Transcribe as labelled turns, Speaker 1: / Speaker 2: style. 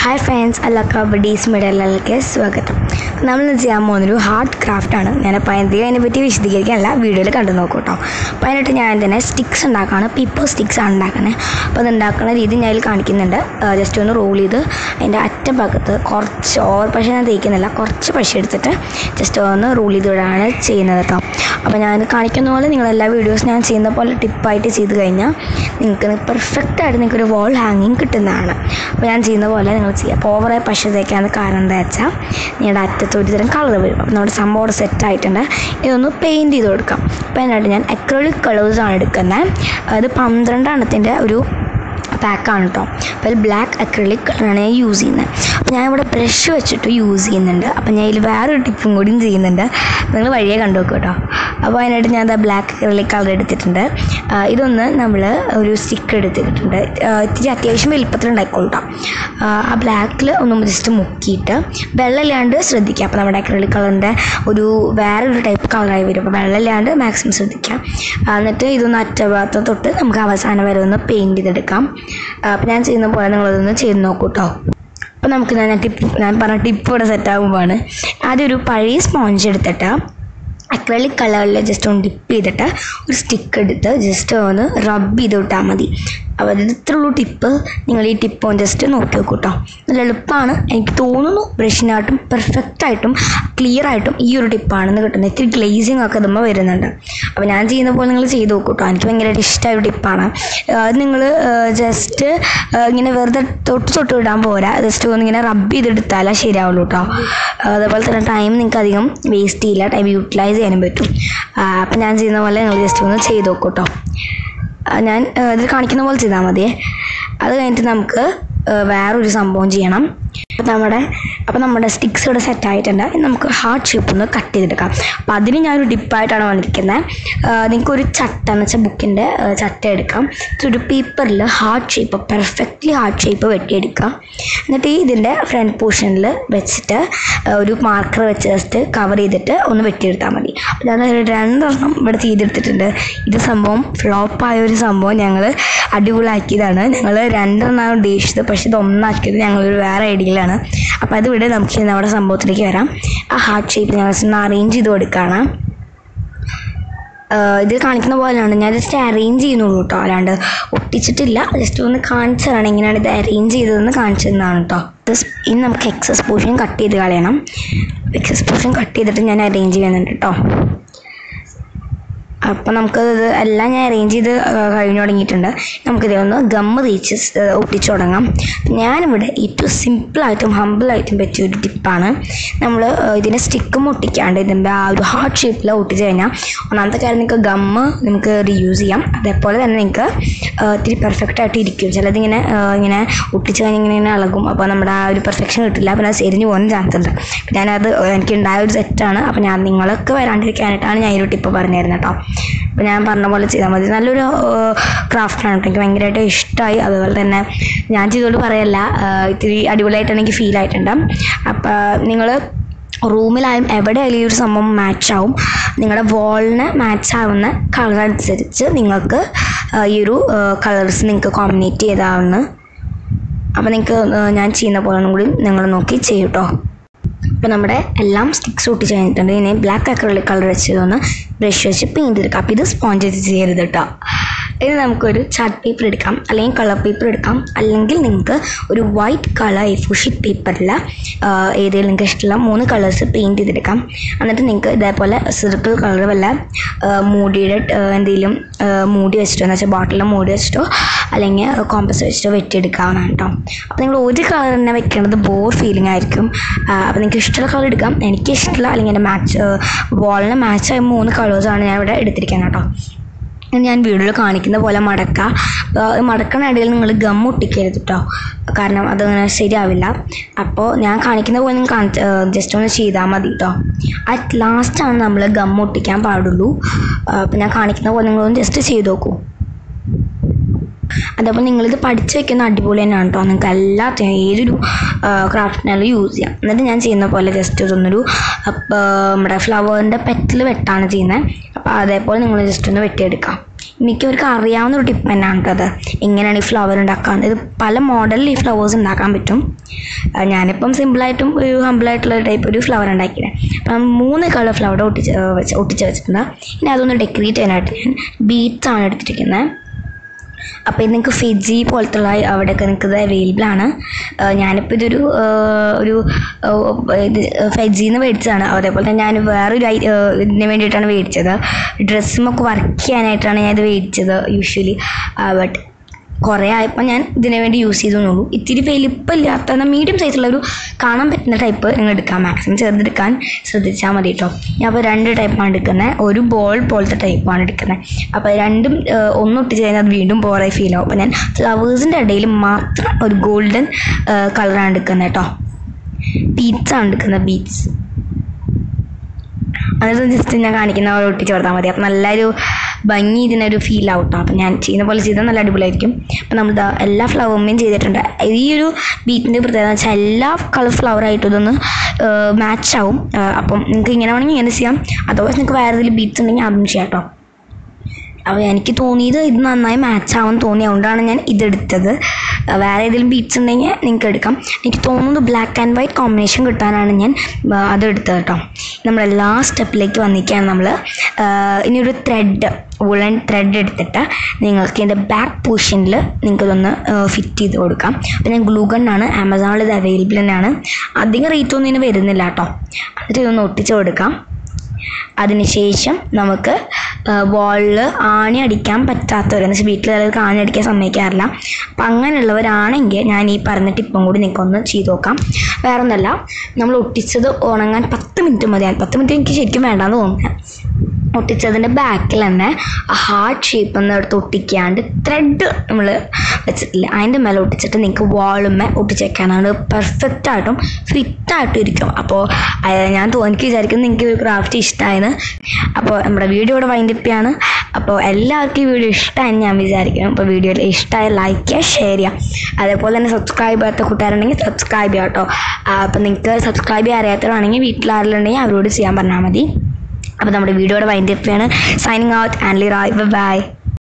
Speaker 1: Hi friends, Buddies Medalke Swagatam. Namal Ziamonru hard craft and a pine the innovative the video Kandanoko. Pinot and sticks and dakana, people sticks and dakana, but then dakana reading Nile Kankin just on the roll either and at the bucket, corch or passion taken a la corch passion just on the roll either and a chain at the top. Upon the Kankan videos and seen the politip pite see the Gaina, perfect I think a wall hanging Katanana. When I see the wall power I push the can the car and that's near at the color, not some more set tight and you paint the road come. Pen at acrylic colors on it can the palm and pack on top. Well, black acrylic color I use in it. I would a brush to use in and up and I'll wear a tip from good in the end. Then I can do it. The black acrylic color. I don't know or stick credit. A black just mukita. Bella landers with the cap of acrylic color. Would you wear a type color? I will Bella lander maximum with the cap. And the day is not about the Mavas and the paint did it come. Plants in the Polana chain no kuto. Panamkana tip tip for a set of one. Add you Paris sponge at the acrylic color just on dip the stick just on rub the tamadi. Through tipper, nearly tip on just an okay kuta. The Lalapana and Tono, brushing item, perfect item, clear item, Eurotipan, the glazing Akadama Verananda. When I see in the Polana say the kuta and giving a dish type dipana, just in a where the Toto Dambora, the stone in a rabbi the Tala Shira Luta. The Baltan time in Kadium, waste steel at I utilize the enemy too. Pananzi in the Valan just to say the kuta. ഞാൻ ഇത് കാണിക്കുന്ന പോലെ ചെയ്താൽ മതി. അത് കഴിഞ്ഞിട്ട് നമുക്ക് വേറൊരു സംഭവം ചെയ്യണം. അപ്പോൾ നമ്മുടെ സ്റ്റിക്സ് ഇവിടെ സെറ്റ് ആയിട്ടുണ്ട്. നമുക്ക് ഹാർട്ട് ഷേപ്പ് ഒന്ന് കട്ട് ചെയ്തെടുക്കാം. അപ്പോൾ അതിന് ഞാനൊരു ഡിപ്പായിട്ടാണ് വന്നിരിക്കുന്നത്. നിങ്ങൾക്കൊരു ചട്ട എന്ന് വെച്ചാൽ ബുക്കിൻ്റെ ചട്ട എടുക്കാം. ഒരു പേപ്പറിൽ heart shape perfectly heart shape വെട്ടിയെടുക്കാം. എന്നിട്ട് ഇതിൻ്റെ ഫ്രണ്ട് പോർഷനിൽ വെച്ചിട്ട് ഒരു മാർക്കർ വെച്ച് ജസ്റ്റ് കവർ ചെയ്തിട്ട് ഒന്ന് വെട്ടിയെടുത്താൽ മതി. അപ്പോൾ ഞാൻ രണ്ടെണ്ണം ഇവിടെ ചെയ്തെടുത്തിട്ടുണ്ട്. ഇത് സംഭവം ഫ്ലോപ്പായ ഒരു സംഭവം ഞങ്ങൾ അടിപൊളിയാക്കിയതാണ്. ഞങ്ങൾ രണ്ടെണ്ണമാണ് ഉദ്ദേശിച്ചത്, പക്ഷേ ഇത് ഒന്നാക്കിയത് ഞങ്ങളൊരു വേറെ ഐഡിയയിലാണ്. അപ്പോൾ അതിവിടെ നമുക്ക് നമ്മുടെ സംഭവത്തിലേക്ക് വരാം. ആ ഹാർട്ട് ഷേപ്പ് ഞങ്ങൾ ഒന്ന് അറേഞ്ച് ചെയ്ത് കൊടുക്കുകയാണ്. ഇത് കാണിക്കുന്ന പോലെയാണ് ഞാൻ ജസ്റ്റ് അറേഞ്ച് ചെയ്യുന്നുള്ളൂ കേട്ടോ, അല്ലാണ്ട് ഒട്ടിച്ചിട്ടില്ല. ജസ്റ്റ് ഒന്ന് കാണിച്ചു തരാണ് എങ്ങനെയാണ് ഇത് അറേഞ്ച് ചെയ്തതെന്ന് കാണിച്ചു തന്നതാണ് കേട്ടോ. ഇനി നമുക്ക് എക്സസ് പോർഷൻ കട്ട് ചെയ്ത് കളയണം. എക്സസ് പോർഷൻ കട്ട് ചെയ്തിട്ട് ഞാൻ അറേഞ്ച് ചെയ്യുന്നുണ്ട് കേട്ടോ. അപ്പോൾ നമുക്കത് എല്ലാം ഞാൻ അറേഞ്ച് ചെയ്ത് കഴിഞ്ഞു തുടങ്ങിയിട്ടുണ്ട്. നമുക്കിതൊന്ന് ഗമ്മ് തേച്ച് ഒട്ടിച്ചു തുടങ്ങാം. ഞാനിവിടെ ഏറ്റവും സിമ്പിളായിട്ടും ഹമ്പിളായിട്ടും പറ്റിയൊരു ടിപ്പാണ്. നമ്മൾ ഇതിൻ്റെ സ്റ്റിക്കും ഒട്ടിക്കാണ്ട് ഇതിൻ്റെ ആ ഒരു ഹാർട്ട് ഷേപ്പിൽ ഒട്ടിച്ച് കഴിഞ്ഞാൽ ഒന്നാമത്തെ കാര്യം നിങ്ങൾക്ക് ഗമ്മ് നമുക്ക് റീയൂസ് ചെയ്യാം. അതേപോലെ തന്നെ നിങ്ങൾക്ക് ഇത്തിരി പെർഫെക്റ്റായിട്ട് ഇരിക്കും. ചിലതിങ്ങനെ ഇങ്ങനെ ഒട്ടിച്ച് കഴിഞ്ഞാൽ ഇങ്ങനെ ഇളകും. അപ്പോൾ നമ്മുടെ ആ ഒരു പെർഫെക്ഷൻ കിട്ടില്ല, പിന്നെ അത് സെരിഞ്ഞ് പോകാൻ ചാൻസ് ഉണ്ട്. ഞാനത് എനിക്കുണ്ടായ ഒരു സെറ്റാണ്. അപ്പോൾ ഞാൻ നിങ്ങൾക്ക് വരാണ്ടിരിക്കാനായിട്ടാണ് ഞാൻ ഈ ഒരു ടിപ്പ് പറഞ്ഞു തരുന്നത് കേട്ടോ. അപ്പോൾ ഞാൻ പറഞ്ഞ പോലെ ചെയ്താൽ മതി. നല്ലൊരു ക്രാഫ്റ്റാണ് കേട്ടോ, എനിക്ക് ഭയങ്കരമായിട്ട് ഇഷ്ടമായി. അതുപോലെ തന്നെ ഞാൻ ചെയ്തോട് പറയല്ല, ഇത്തിരി അടിപൊളിയായിട്ട് എനിക്ക് ഫീൽ ആയിട്ടുണ്ട്. അപ്പോൾ നിങ്ങൾ റൂമിലായാലും എവിടെയായാലും ഈ ഒരു സംഭവം മാച്ചാവും. നിങ്ങളുടെ വാളിന് മാച്ചാവുന്ന കളർ അനുസരിച്ച് നിങ്ങൾക്ക് ഈ ഒരു കളേഴ്സ് നിങ്ങൾക്ക് കോമ്പിനേറ്റ് ചെയ്താവുന്ന. അപ്പോൾ നിങ്ങൾക്ക് ഞാൻ ചെയ്യുന്ന പോലെ കൂടി നിങ്ങൾ നോക്കി ചെയ്യും കേട്ടോ. അപ്പോൾ നമ്മുടെ എല്ലാം സ്റ്റിക്സ് ഒട്ടിച്ച് കഴിഞ്ഞിട്ടുണ്ട്. ഇനി ബ്ലാക്ക് അക്രിലിക് കളർ വെച്ചതൊന്ന് ബ്രഷ് വെച്ച് പെയിൻറ്റ് എടുക്കാം. അപ്പോൾ ഇത് സ്പോഞ്ച് വെച്ച് ചെയ്യരുത് കേട്ടോ. ഇനി നമുക്കൊരു ചാർട്ട് പേപ്പർ എടുക്കാം, അല്ലെങ്കിൽ കളർ പേപ്പർ എടുക്കാം, അല്ലെങ്കിൽ നിങ്ങൾക്ക് ഒരു വൈറ്റ് കളർ A4 ഷീറ്റ് പേപ്പറിൽ ഏതെങ്കിലും നിങ്ങൾക്ക് ഇഷ്ടമുള്ള 3 കളേഴ്സ് പെയിൻറ്റ് ചെയ്തെടുക്കാം. എന്നിട്ട് നിങ്ങൾക്ക് ഇതേപോലെ സർക്കിൾ കളർ വല്ല മൂടിയുടെ എന്തെങ്കിലും മൂടി വെച്ചിട്ടോ എന്ന് വെച്ചാൽ ബോട്ടിലിൽ മൂടി വെച്ചിട്ടോ അല്ലെങ്കിൽ കോമ്പസ് വെച്ചിട്ടോ വെട്ടിയെടുക്കാവുന്നതാണ് കേട്ടോ. അപ്പോൾ നിങ്ങൾ ഒരു കളർ തന്നെ വെക്കേണ്ടത് ബോർ ഫീലിംഗ് ആയിരിക്കും. അപ്പോൾ നിങ്ങൾക്ക് ഇഷ്ടമുള്ള കളർ എടുക്കാം. എനിക്ക് ഇഷ്ടമുള്ള അല്ലെങ്കിൽ എൻ്റെ വാളിന് മാച്ചായ 3 കളേഴ്സാണ് ഞാൻ ഇവിടെ എടുത്തിരിക്കുന്നത് കേട്ടോ. ഞാൻ വീഡിയോയിൽ കാണിക്കുന്ന പോലെ മടക്കണ ഇടയിൽ നിങ്ങൾ ഗം ഒട്ടിക്കരുത് കേട്ടോ, കാരണം അതങ്ങനെ ശരിയാവില്ല. അപ്പോൾ ഞാൻ കാണിക്കുന്ന പോലെ നിങ്ങൾ ജസ്റ്റ് ഒന്ന് ചെയ്താൽ മതി കേട്ടോ. അറ്റ് ലാസ്റ്റാണ് നമ്മൾ ഗം ഒട്ടിക്കാൻ പാടുള്ളൂ. അപ്പോൾ ഞാൻ കാണിക്കുന്ന പോലെ നിങ്ങളൊന്ന് ജസ്റ്റ് ചെയ്ത് നോക്കൂ. അതപ്പോൾ നിങ്ങളിത് പഠിച്ച് വെക്കുന്ന അടിപൊളി തന്നെയാണ് കേട്ടോ. നിങ്ങൾക്ക് എല്ലാത്തിനും ഏതൊരു ക്രാഫ്റ്റിനാലും യൂസ് ചെയ്യാം. എന്നിട്ട് ഞാൻ ചെയ്യുന്ന പോലെ ജസ്റ്റ് ഇതൊന്നൊരു നമ്മുടെ ഫ്ലവറിൻ്റെ പെറ്റൽ വെട്ടാണ് ചെയ്യുന്നത്. അപ്പോൾ അതേപോലെ നിങ്ങൾ ജസ്റ്റ് ഒന്ന് വെട്ടിയെടുക്കാം. മിക്കവർക്കും അറിയാവുന്നൊരു ടിപ്പ് തന്നെയാണ് കേട്ടത് എങ്ങനെയാണ് ഈ ഫ്ലവർ ഉണ്ടാക്കാൻ. ഇത് പല മോഡലിൽ ഈ ഫ്ലവേഴ്സ് ഉണ്ടാക്കാൻ പറ്റും. ഞാനിപ്പം സിമ്പിളായിട്ടും ഒരു ഹമ്പിളായിട്ടുള്ള ടൈപ്പ് ഒരു ഫ്ലവർ ഉണ്ടാക്കിയത്. അപ്പം 3 കളർ ഫ്ലവർ ഒട്ടിച്ച് വെച്ചിട്ടുണ്ട്. ഇനി അതൊന്ന് ഡെക്കറേറ്റ് ചെയ്യാനായിട്ട് ഞാൻ ബീഡ്സ് ആണ് എടുത്തിരിക്കുന്നത്. അപ്പോൾ ഇത് നിങ്ങൾക്ക് ഫെജി പോലത്തുള്ള അവിടെയൊക്കെ നിങ്ങൾക്ക് ഇത് അവൈലബിൾ ആണ്. ഞാനിപ്പോൾ ഇതൊരു ഇത് ഫെജിന്ന് മേടിച്ചതാണ്. അതേപോലെ തന്നെ ഞാൻ വേറൊരു ഇതിന് വേണ്ടിയിട്ടാണ് മേടിച്ചത്. ഡ്രസ്സുമൊക്കെ വർക്ക് ചെയ്യാനായിട്ടാണ് ഞാൻ ഇത് മേടിച്ചത് യൂഷ്വലി. ബട്ട് കുറേ ആയപ്പോൾ ഞാൻ ഇതിനു വേണ്ടി യൂസ് ചെയ്തെന്നുള്ളൂ. ഇത്തിരി വലിപ്പമില്ലാത്ത മീഡിയം സൈസുള്ള ഒരു കാണാൻ പറ്റുന്ന ടൈപ്പ് നിങ്ങൾ എടുക്കാം. മാക്സിമം ചെറുതെടുക്കാൻ ശ്രദ്ധിച്ചാൽ മതി കേട്ടോ. ഞാൻ അപ്പോൾ 2 ടൈപ്പാണ് എടുക്കുന്നത്. ഒരു ബോൾ പോലത്തെ ടൈപ്പാണ് എടുക്കുന്നത്. അപ്പോൾ രണ്ടും ഒന്നൊട്ടിച്ച് കഴിഞ്ഞാൽ അത് വീണ്ടും ബോറായി ഫീൽ ആവും. അപ്പോൾ ഞാൻ ഫ്ലവേഴ്സിൻ്റെ ഇടയിൽ മാത്രം ഒരു ഗോൾഡൻ കളറാണ് എടുക്കുന്നത് കേട്ടോ. ബീഡ്സാണ് എടുക്കുന്നത്, ബീഡ്സ്. അത് ജസ്റ്റ് ഞാൻ കാണിക്കുന്ന പോലെ ഒട്ടിച്ച് കൊടുത്താൽ മതി. അപ്പം നല്ലൊരു ഭംഗി ഇതിനൊരു ഫീൽ ആവട്ടോ. അപ്പം ഞാൻ ചെയ്യുന്ന പോലെ ചെയ്താൽ നല്ല അടിപൊളിയായിരിക്കും. അപ്പം നമ്മൾ എല്ലാ ഫ്ലവറുമേയും ചെയ്തിട്ടുണ്ട്. ഈ ഒരു ബീറ്റിൻ്റെ പ്രത്യേകത എന്ന് വെച്ചാൽ എല്ലാ കളർ ഫ്ലവറായിട്ടും ഇതൊന്ന് മാച്ച് ആവും. അപ്പം നിങ്ങൾക്ക് ഇങ്ങനെ വേണമെങ്കിൽ ഇങ്ങനെ ചെയ്യാം. അതേപോലെ നിങ്ങൾക്ക് വേറെ ഏതെങ്കിലും ബീറ്റ്സ് ഉണ്ടെങ്കിൽ അതും ചെയ്യാം കേട്ടോ. അപ്പോൾ എനിക്ക് തോന്നിയത് ഇത് നന്നായി മാച്ച് ആവുമെന്ന് തോന്നി, അതുകൊണ്ടാണ് ഞാൻ ഇതെടുത്തത്. വേറെ ഏതെങ്കിലും ബീറ്റ്സ് ഉണ്ടെങ്കിൽ നിങ്ങൾക്ക് എടുക്കാം. എനിക്ക് തോന്നുന്നത് ബ്ലാക്ക് ആൻഡ് വൈറ്റ് കോമ്പിനേഷൻ കിട്ടാനാണ് ഞാൻ അതെടുത്തത് കേട്ടോ. നമ്മുടെ ലാസ്റ്റ് സ്റ്റെപ്പിലേക്ക് വന്നിരിക്കുകയാണ് നമ്മൾ. ഇനിയൊരു വുളൻ ത്രെഡ് എടുത്തിട്ട് നിങ്ങൾക്ക് ഇതിൻ്റെ ബാക്ക് പോർഷനിൽ നിങ്ങൾക്കിതൊന്ന് ഫിറ്റ് ചെയ്ത് കൊടുക്കാം. അപ്പോൾ ഞാൻ ഗ്ലൂ ഗണ്ണാണ്, ആമസോണിൽ ഇത് അവൈലബിൾ തന്നെയാണ്. അധികം റേറ്റ് ഒന്നും ഇതിന് വരുന്നില്ല കേട്ടോ. എന്നിട്ട് ഇതൊന്ന് ഒട്ടിച്ച് കൊടുക്കാം. അതിനുശേഷം നമുക്ക് വാളിൽ ആണി അടിക്കാൻ പറ്റാത്തവർ, എന്ന് വെച്ചാൽ വീട്ടിൽ ചിലർക്ക് ആണി അടിക്കാൻ സമ്മതിക്കാറില്ല. അപ്പം അങ്ങനെയുള്ളവരാണെങ്കിൽ ഞാൻ ഈ പറഞ്ഞ ടിപ്പും കൂടി നിങ്ങൾക്കൊന്ന് ചെയ്ത് നോക്കാം. വേറെ ഒന്നല്ല, നമ്മൾ ഒട്ടിച്ചത് ഉണങ്ങാൻ 10 മിനിറ്റ് മതിയാണ്. 10 മിനിറ്റ് എനിക്ക് ശരിക്കും വേണ്ടാന്ന് തോന്നുന്നത്. ഒട്ടിച്ചതിൻ്റെ ബാക്കിൽ തന്നെ ആ ഹാർട്ട് ഷേപ്പ് ഒന്ന് എടുത്ത് ഒട്ടിക്കാണ്ട് ത്രെഡ് നമ്മൾ വെച്ചിട്ടില്ല അതിൻ്റെ മേലെ ഒട്ടിച്ചിട്ട് നിങ്ങൾക്ക് വാളുമ്മേ ഒട്ടിച്ച് വെക്കാനാണ് പെർഫെക്റ്റായിട്ടും ഫിറ്റായിട്ടും ഇരിക്കും. അപ്പോൾ എനിക്ക് വിചാരിക്കുന്നത് നിങ്ങൾക്ക് ഒരു ക്രാഫ്റ്റ് ഇഷ്ടമായെന്ന്. അപ്പോൾ നമ്മുടെ വീഡിയോ ഇവിടെ വൈൻഡപ്പ് ചെയ്യാണ്. അപ്പോൾ എല്ലാവർക്കും ഈ വീഡിയോ ഇഷ്ടമായെന്ന് ഞാൻ വിചാരിക്കുന്നു. അപ്പോൾ വീഡിയോയിൽ ഇഷ്ടമായ ലൈക്ക് ചെയ്യുക, ഷെയർ ചെയ്യുക. അതേപോലെ തന്നെ സബ്സ്ക്രൈബ് ചെയ്യാത്ത കൂട്ടുകാരുണ്ടെങ്കിൽ സബ്സ്ക്രൈബ് ചെയ്യാം കേട്ടോ. അപ്പോൾ നിങ്ങൾക്ക് സബ്സ്ക്രൈബ് ചെയ്യാൻ അറിയാത്തവരാണെങ്കിൽ വീട്ടിലാരെങ്കിലും അവരോട് ചെയ്യാൻ പറഞ്ഞാൽ മതി. അപ്പോൾ നമ്മുടെ വീഡിയോയുടെ വൈൻഡപ്പ് ചെയ്യാണ്. സൈനിങ് ഔട്ട്, ആൻലി റായ്. ബൈ.